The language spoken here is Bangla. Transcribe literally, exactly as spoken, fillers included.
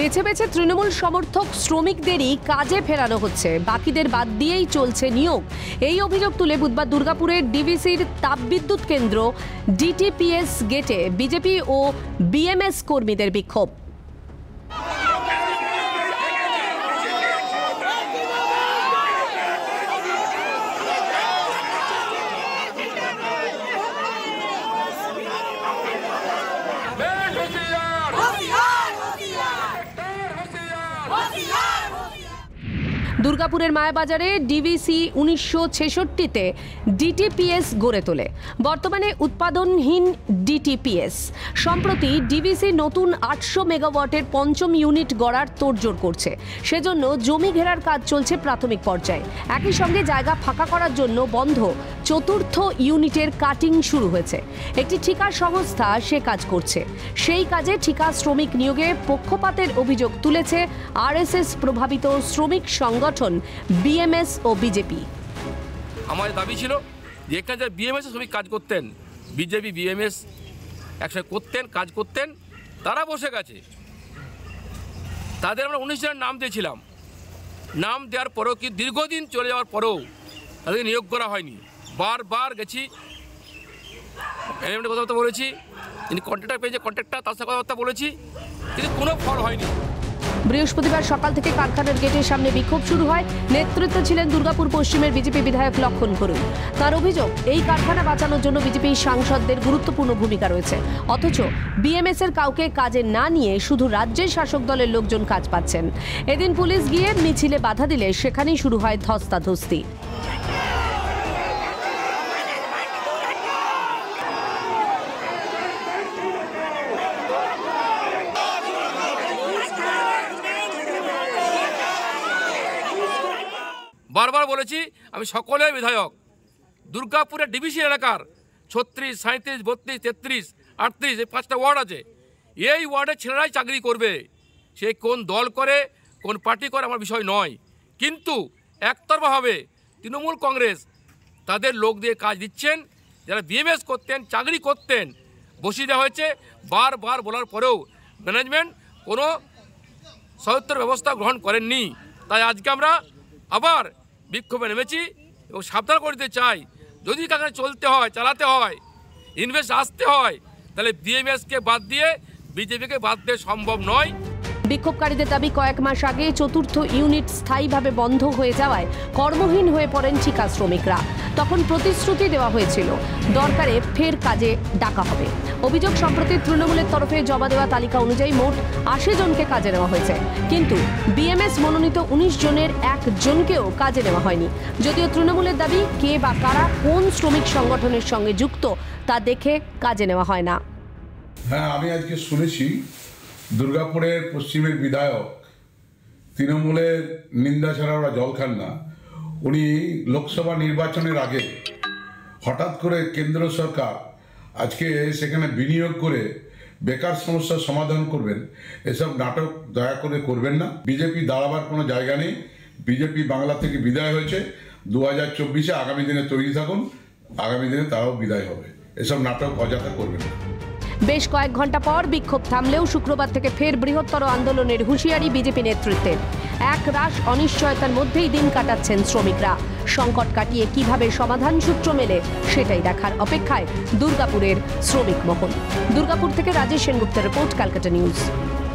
বেছে বেছে তৃণমূল সমর্থক শ্রমিকদেরই কাজে ফেরানো হচ্ছে, বাকিদের বাদ দিয়েই চলছে নিয়োগ। এই অভিযোগ তুলে বুধবার দুর্গাপুরের ডিভিসির তাপবিদ্যুৎ কেন্দ্র ডিটিপিএস গেটে বিজেপি ও বিএমএস কর্মীদের বিক্ষোভ। দুর্গাপুরের মায়াবাজারে ডিভিসি উনিশশো ছেষট্টিতে ডিটিপিএস গড়ে তোলে, বর্তমানে উৎপাদনহীন ডিটিপিএস। সম্প্রতি ডিভিসি নতুন আটশো মেগাওয়াটের পঞ্চম ইউনিট গড়ার তোড়জোড় করছে, সেজন্য জমি ঘেরার কাজ চলছে প্রাথমিক পর্যায়ে। একই সঙ্গে জায়গা ফাঁকা করার জন্য বন্ধ চতুর্থ ইউনিটের কাটিং শুরু হয়েছে। একটি ঠিকা সংস্থা সে কাজ করছে। সেই কাজে ঠিকা শ্রমিক নিয়োগে পক্ষপাতের অভিযোগ তুলেছে আরএসএস প্রভাবিত শ্রমিক সংগঠন বিএমএস ও বিজেপি। আমার দাবি ছিল যে এখানে যে বিএমএস শ্রমিক কাজ করতেন, বিজেপি বিএমএস একসাথে করতেন, কাজ করতেন, তারা বসে গেছে। তাদের আমরা উনিশ জনের নাম দিয়েছিলাম। নাম দেওয়ার পরেও কি দীর্ঘদিন চলে যাওয়ার পরেও তাদের নিয়োগ করা হয়নি। বারবার গেছি, ম্যানেজমেন্টের কথাবার্তা বলেছি, যিনি কন্ট্রাক্টর পেয়েছে কন্ট্রাক্টর তার সাথে কথাবার্তা বলেছি, কিন্তু কোনো ফল হয়নি। বৃহস্পতিবার সকাল থেকে কারখানার গেটের সামনে বিক্ষোভ শুরু হয়। নেতৃত্বে ছিলেন দুর্গাপুর পশ্চিমের বিজেপি বিধায়ক লক্ষণ করুন। তার অভিযোগ, এই কারখানা বাঁচানোর জন্য বিজেপি সাংসদদের গুরুত্বপূর্ণ ভূমিকা রয়েছে, অথচ বিএমএস এর কাউকে কাজে না নিয়ে শুধু রাজ্যের শাসক দলের লোকজন কাজ পাচ্ছেন। এদিন পুলিশ গিয়ে মিছিলে বাধা দিলে সেখানেই শুরু হয় ধস্তাধস্তি। বারবার বলেছি আমি সকলের বিধায়ক। দুর্গাপুরের ডিভিসি এলাকার ছত্রিশ, সাঁত্রিশ, বত্রিশ, তেত্রিশ, আটত্রিশ এই পাঁচটা ওয়ার্ড আছে। এই ওয়ার্ডে ছেলেরাই চাকরি করবে। সে কোন দল করে, কোন পার্টি করে আমার বিষয় নয়, কিন্তু একতরফাভাবে তৃণমূল কংগ্রেস তাদের লোক দিয়ে কাজ দিচ্ছেন। যারা বিএমএস করতেন, চাকরি করতেন, বসিয়ে দেওয়া হয়েছে। বারবার বলার পরেও ম্যানেজমেন্ট কোনো সদুত্তর ব্যবস্থা গ্রহণ করেননি। তাই আজকে আমরা আবার বিক্ষোভে নেমেছি এবং সাবধান করতে চাই, যদি কারখানা চলতে হয়, চালাতে হয়, ইনভেস্ট আসতে হয়, তাহলে বিএমএসকে বাদ দিয়ে বিজেপিকে বাদ দিয়ে সম্ভব নয়। বিক্ষোভকারীদের দাবি, কয়েক মাস আগে চতুর্থ ইউনিট স্থায়ীভাবে বন্ধ হয়ে যাওয়ায় কর্মহীন হয়ে পড়েন ঠিকা শ্রমিকরা। তখন প্রতিশ্রুতি দেওয়া হয়েছিল দরকারে ফের কাজে ডাকা হবে। অভিযোগ, সম্প্রতি তৃণমূলের তরফে জমা দেওয়া তালিকা অনুযায়ী মোট আশি জনকে কাজে নেওয়া হয়েছে, কিন্তু বিএমএস মনোনীত উনিশ জনের একজনকেও কাজে নেওয়া হয়নি। যদিও তৃণমূলের দাবি, কে বা কারা কোন শ্রমিক সংগঠনের সঙ্গে যুক্ত তা দেখে কাজে নেওয়া হয় না। হ্যাঁ, আমি আজকে শুনেছি দুর্গাপুরের পশ্চিমের বিধায়ক, তৃণমূলের নিন্দা ছাড়া ওরা জল খান না, উনি লোকসভা নির্বাচনের আগে হঠাৎ করে কেন্দ্র সরকার আজকে সেখানে বিনিয়োগ করে বেকার সমস্যার সমাধান করবেন, এসব নাটক দয়া করে করবেন না। বিজেপি দাঁড়াবার কোনো জায়গা নেই। বিজেপি বাংলা থেকে বিদায় হয়েছে। দু হাজার চব্বিশে আগামী দিনে তৈরি থাকুন, আগামী দিনে তারাও বিদায় হবে। এসব নাটক অযথা করবেন না। বেশ কয়েক ঘন্টা পর বিক্ষোভ থামলেও শুক্রবার থেকে ফের বৃহত্তর আন্দোলনের হুঁশিয়ারি বিজেপি নেতৃত্বের। এক রাশ অনিশ্চয়তার মধ্যেই দিন কাটাচ্ছেন শ্রমিকরা। সংকট কাটিয়ে কিভাবে সমাধান সূত্র মেলে সেটাই দেখার অপেক্ষায় দুর্গাপুরের শ্রমিক মহল। দুর্গাপুর থেকে রাজেশ সেনগুপ্তের রিপোর্ট, ক্যালকাটা নিউজ।